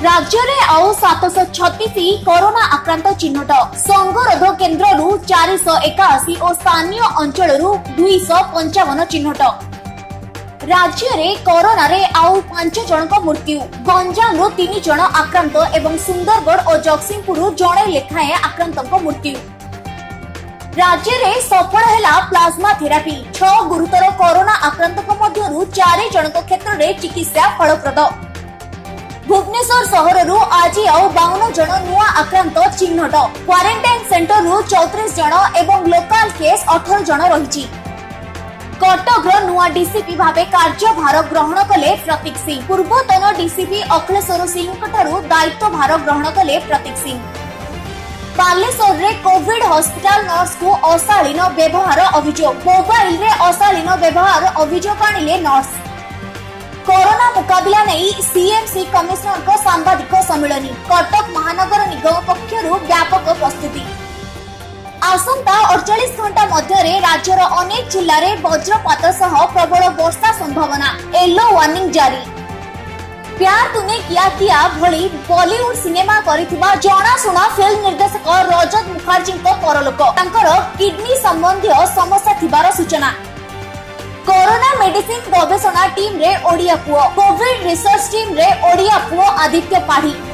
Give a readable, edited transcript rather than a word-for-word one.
राज्य में आउ 736 कोरोना आक्रांत चिन्हट संगरोध केन्द्र 481 और स्थानीय अंचल 255 चिन्हट। राज्य में कोरोना रे आउ 5 जनक मृत्यु। गंजाम 3 जन आक्रांत एवं सुंदरगढ़ और जगतसिंहपुर जड़े लेखाएं आक्रांत मृत्यु। राज्य में सफल है प्लाज्मा थेरापी। 6 गुरुतर कोरोना आक्रांत मध्य 4 जनक क्षेत्र में चिकित्सा फलप्रद। भुवनेश्वर सहर आज आउ 52 जन नुआ आक्रांत चिन्हट। क्वारंटाइन सेंटर 34 जन एवं लोकल केस 18 जन रही। कटक नुआ डीसीपी भावे कार्यभार ग्रहण कले प्रतीक सिंह। पूर्वतन डीसीपी अखिलेश्वर सिंह दायित्व भार ग्रहण कले प्रतीक सिंह। बालेश्वर रे कोविड हॉस्पिटल नर्स को अशालीन व्यवहार अभियोग। मोबाइल रे अशालीन व्यवहार अभियोग आनिले नर्स। कोरोना मुकाबला नहीं सीएमसी कमिश्नर को सांबादिक सम्मेलन। कटक महानगर निगम पक्षरु व्यापक प्रस्तुति। आसंता 48 घंटा मध्य राज्यर अनेक जिले में वज्रपात सह प्रबल वर्षा संभावना। येलो वार्निंग जारी। प्यार तूने किया भली बॉलीवुड सिनेमा करिथिबा जनाशुना फिल्म निर्देशक रजत मुखर्जी परलोक। किडनी संबंधी समस्या थिबार सूचना। कोरोना मेडिसिन गवेषणा टीम रे ओडिया पुओ। कोविड रिसर्च टीम रे ओडिया पुओ आदित्य पाढ़ी।